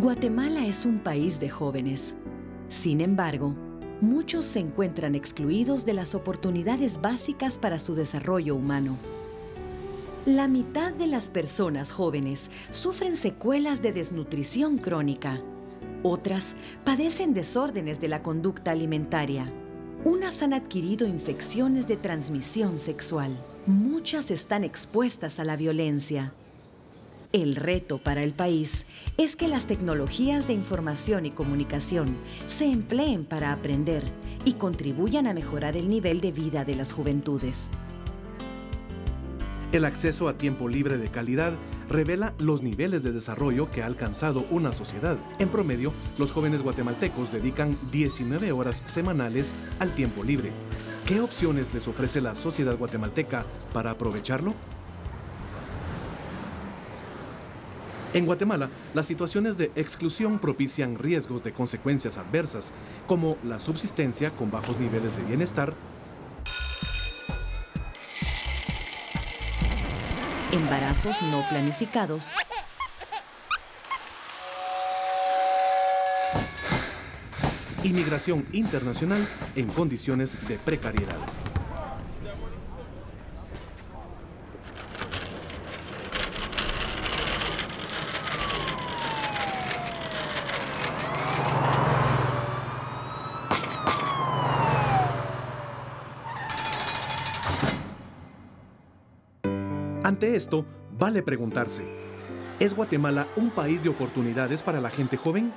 Guatemala es un país de jóvenes. Sin embargo, muchos se encuentran excluidos de las oportunidades básicas para su desarrollo humano. La mitad de las personas jóvenes sufren secuelas de desnutrición crónica. Otras padecen desórdenes de la conducta alimentaria. Unas han adquirido infecciones de transmisión sexual. Muchas están expuestas a la violencia. El reto para el país es que las tecnologías de información y comunicación se empleen para aprender y contribuyan a mejorar el nivel de vida de las juventudes. El acceso a tiempo libre de calidad revela los niveles de desarrollo que ha alcanzado una sociedad. En promedio, los jóvenes guatemaltecos dedican 19 horas semanales al tiempo libre. ¿Qué opciones les ofrece la sociedad guatemalteca para aprovecharlo? En Guatemala, las situaciones de exclusión propician riesgos de consecuencias adversas, como la subsistencia con bajos niveles de bienestar, embarazos no planificados, inmigración internacional en condiciones de precariedad. Ante esto, vale preguntarse, ¿es Guatemala un país de oportunidades para la gente joven?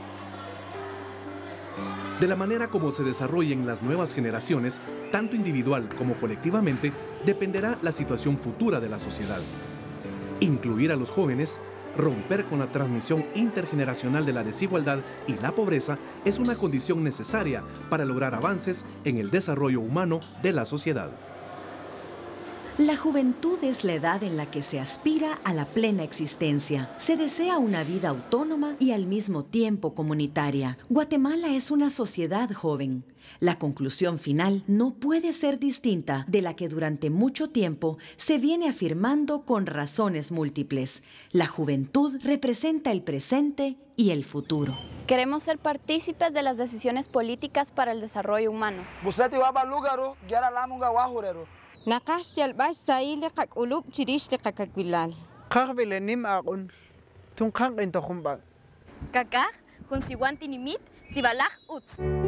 De la manera como se desarrollen las nuevas generaciones, tanto individual como colectivamente, dependerá la situación futura de la sociedad. Incluir a los jóvenes, romper con la transmisión intergeneracional de la desigualdad y la pobreza es una condición necesaria para lograr avances en el desarrollo humano de la sociedad. La juventud es la edad en la que se aspira a la plena existencia. Se desea una vida autónoma y al mismo tiempo comunitaria. Guatemala es una sociedad joven. La conclusión final no puede ser distinta de la que durante mucho tiempo se viene afirmando con razones múltiples. La juventud representa el presente y el futuro. Queremos ser partícipes de las decisiones políticas para el desarrollo humano. Nakash yalbash saile kak ulup chirish de kakagbilal. Kakbilenim akun, tungkang intokumbag. Kakaj, kunsiwantinimit, sibalaj uts.